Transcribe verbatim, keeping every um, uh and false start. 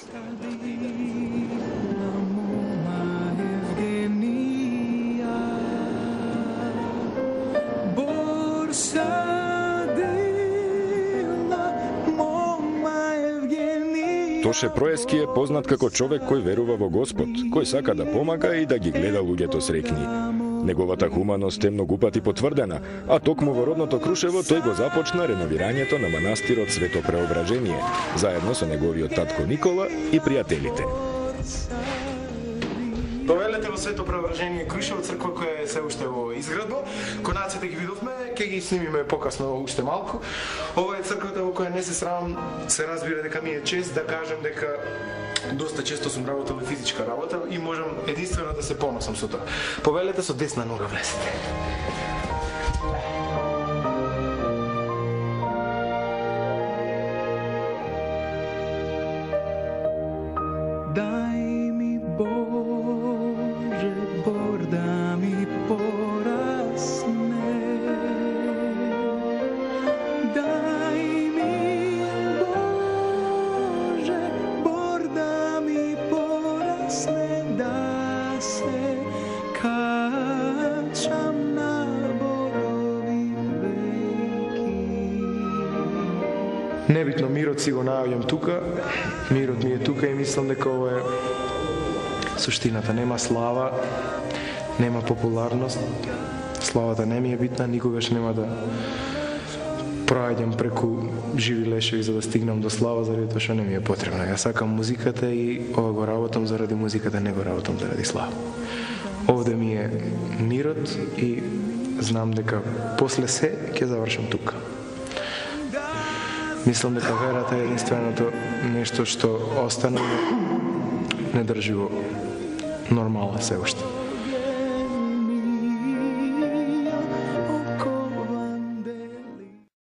Тоше Проески е познат како човек кој верува во Господ, кој сака да помага и да ги гледа луѓето среќни. Неговата хуманост е многу пати потврдена, а токму во родното Крушево тој го започна реновирањето на манастирот Свето Преображение, заедно со неговиот татко Никола и пријателите. Повелете во Свето Преображение Крушево, црква која е се уште во изградба. Конаците ги видовме, ќе ги снимиме покасно уште малку. Ова е црквата во која не се срамам, се разбира дека ми е чест да кажам дека доста често сум работел во физичка работа и можам единствено да се поносам со тоа. Повелете со десна нога влезете. Небитно, мирот си го наоѓам тука, мирот ми е тука и мислам дека ова е суштината. Нема слава, нема популарност, славата не ми е битна, никогаш нема да проаѓам преку живи лешеви за да стигнам до слава, заради тоа што не ми е потребна. Јас сакам музиката и ова го работам заради музиката, не го работам заради слава. Овде ми е мирот и знам дека после се ќе завршам тука. Мислам дека верата е единственото нешто што остана не држи во нормала се уште.